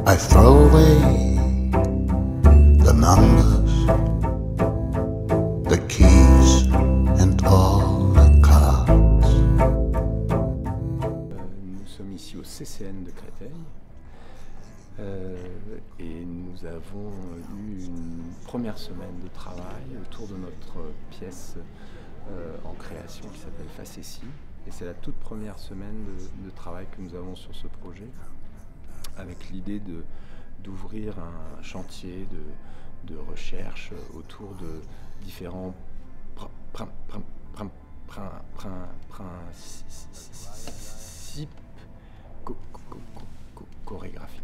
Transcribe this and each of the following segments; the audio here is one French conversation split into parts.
I throw away the numbers, the keys and all the cards. Nous sommes ici au CCN de Créteil et nous avons eu une première semaine de travail autour de notre pièce en création qui s'appelle Facétie. Et c'est la toute première semaine de travail que nous avons sur ce projet, avec l'idée d'ouvrir un chantier de recherche autour de différents principes chorégraphiques.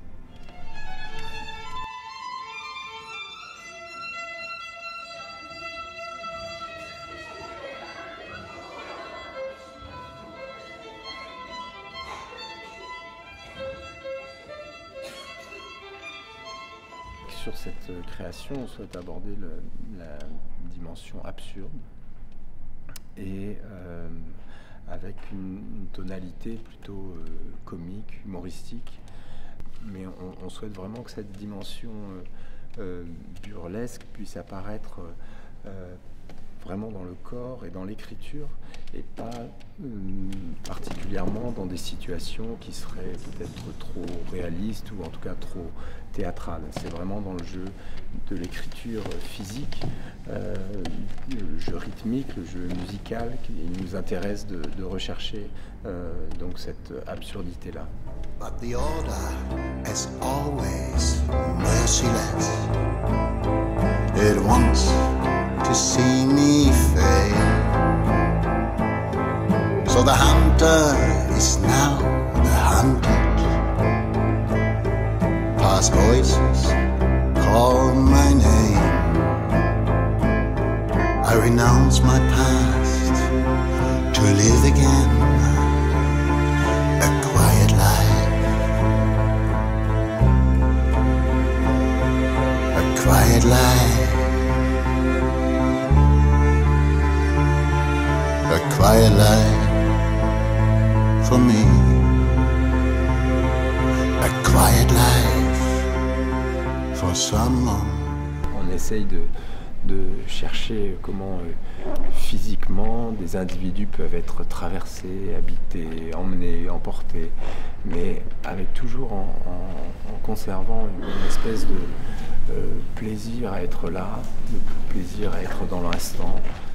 Sur cette création, on souhaite aborder la dimension absurde et avec une tonalité plutôt comique, humoristique. Mais on souhaite vraiment que cette dimension burlesque puisse apparaître vraiment dans le corps et dans l'écriture, et pas particulièrement dans des situations qui seraient peut-être trop réalistes ou en tout cas trop théâtrales. C'est vraiment dans le jeu de l'écriture physique, le jeu rythmique, le jeu musical qui nous intéresse de rechercher donc cette absurdité-là. But the order is always merciless. It wants to see me fail. So the hunter is now the hunted. Past voices call my name. I renounce my past to live again a quiet life. A quiet life. A quiet life for me. A quiet life for someone. On essaye de chercher comment physiquement des individus peuvent être traversés, habités, emmenés, emportés, mais avec toujours en conservant une espèce de plaisir à être là, de plaisir à être dans l'instant,